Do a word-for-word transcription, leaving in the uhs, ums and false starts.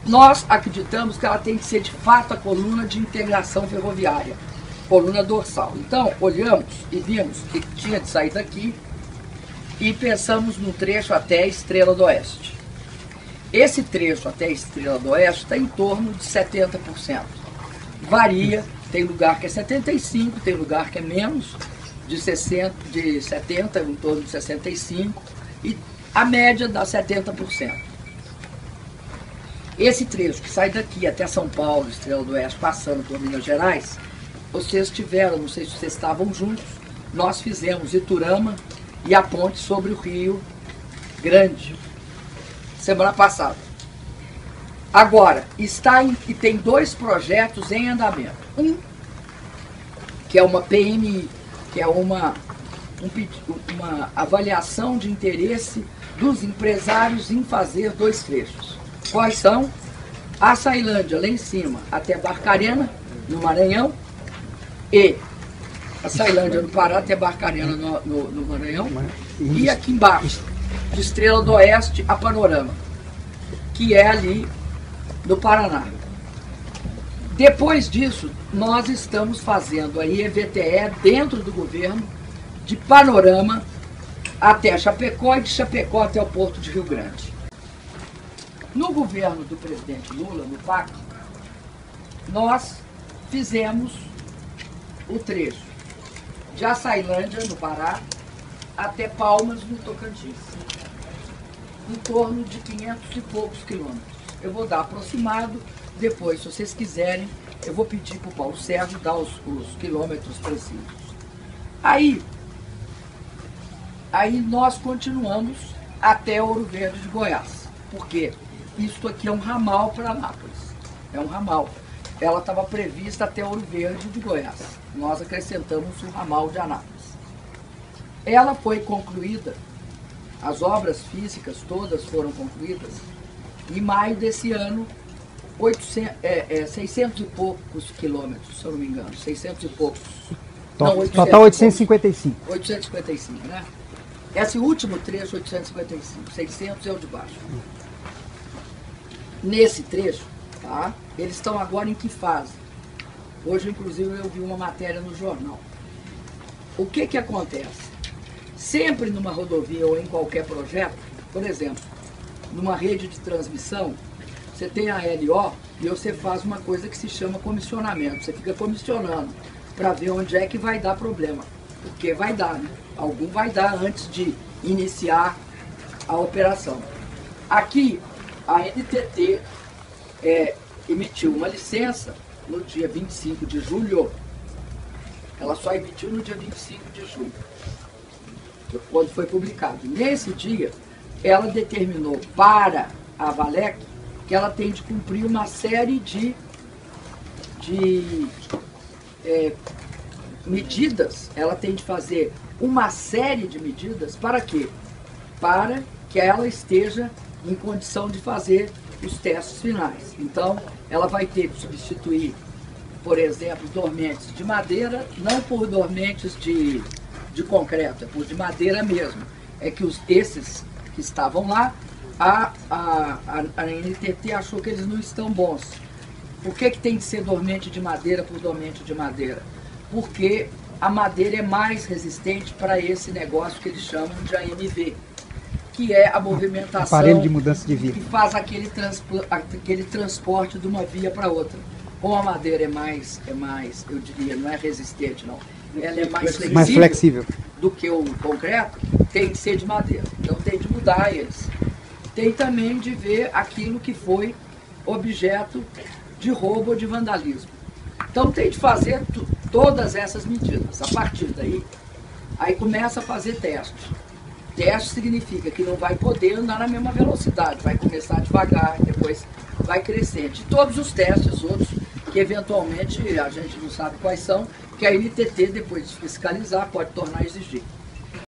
Nós acreditamos que ela tem que ser de fato a coluna de integração ferroviária, coluna dorsal. Então, olhamos e vimos que tinha de sair daqui e pensamos no trecho até a Estrela do Oeste. Esse trecho até a Estrela do Oeste está em torno de setenta por cento. Varia, tem lugar que é setenta e cinco por cento, tem lugar que é menos, de, sessenta, de setenta por cento, em torno de sessenta e cinco por cento, e a média dá setenta por cento. Esse trecho que sai daqui até São Paulo, Estrela do Oeste, passando por Minas Gerais, vocês tiveram, não sei se vocês estavam juntos, nós fizemos Iturama e a ponte sobre o Rio Grande, semana passada. Agora, está em, e tem dois projetos em andamento. Um, que é uma P M I, que é uma, um, uma avaliação de interesse dos empresários em fazer dois trechos. Quais são? A Açailândia, lá em cima, até Barcarena, no Maranhão, e a Açailândia no Pará, até Barcarena no, no, no Maranhão, e aqui embaixo, de Estrela do Oeste a Panorama, que é ali no Paraná. Depois disso, nós estamos fazendo aí E V T E dentro do governo, de Panorama até Chapecó e de Chapecó até o Porto de Rio Grande. No governo do presidente Lula, no P A C, nós fizemos o trecho de Açailândia, no Pará, até Palmas, no Tocantins, em torno de quinhentos e poucos quilômetros. Eu vou dar aproximado, depois, se vocês quiserem, eu vou pedir para o Paulo Sérgio dar os, os quilômetros precisos. Aí, aí nós continuamos até Ouro Verde de Goiás. Por quê? Isso aqui é um ramal para Anápolis. É um ramal. Ela estava prevista até Ouro Verde de Goiás. Nós acrescentamos o ramal de Anápolis. Ela foi concluída, as obras físicas todas foram concluídas, em maio desse ano, oitocentos, é, é, seiscentos e poucos quilômetros, se eu não me engano. seiscentos e poucos. Não, oitocentos, total oitocentos e cinquenta e cinco. oitocentos e cinquenta e cinco, né? Esse último trecho, oitocentos e cinquenta e cinco. seiscentos é o de baixo. Nesse trecho, tá? Eles estão agora em que fase? Hoje, inclusive, eu vi uma matéria no jornal. O que que acontece? Sempre numa rodovia ou em qualquer projeto, por exemplo, numa rede de transmissão, você tem a L O e você faz uma coisa que se chama comissionamento. Você fica comissionando para ver onde é que vai dar problema. Porque vai dar, né? Algum vai dar antes de iniciar a operação. Aqui, a N T T é, emitiu uma licença no dia vinte e cinco de julho. Ela só emitiu no dia vinte e cinco de julho, quando foi publicado. Nesse dia, ela determinou para a Valec que ela tem de cumprir uma série de, de é, medidas, ela tem de fazer uma série de medidas para quê? Para que ela esteja em condição de fazer os testes finais. Então, ela vai ter que substituir, por exemplo, dormentes de madeira, não por dormentes de, de concreto, é por de madeira mesmo. É que os, esses que estavam lá, a, a, a, a N T T achou que eles não estão bons. Por que que tem de ser dormente de madeira por dormente de madeira? Porque a madeira é mais resistente para esse negócio que eles chamam de A M V, que é a movimentação, aparelho de mudança de via, que faz aquele, aquele transporte de uma via para outra. Como a madeira é mais, é mais, eu diria, não é resistente não, ela é mais flexível, mais flexível do que o concreto, tem que ser de madeira. Então tem de mudar eles. Tem também de ver aquilo que foi objeto de roubo ou de vandalismo. Então tem de fazer todas essas medidas. A partir daí, aí começa a fazer teste. Teste significa que não vai poder andar na mesma velocidade, vai começar devagar, depois vai crescendo. E todos os testes outros, que eventualmente a gente não sabe quais são, que a N T T, depois de fiscalizar, pode tornar a exigir.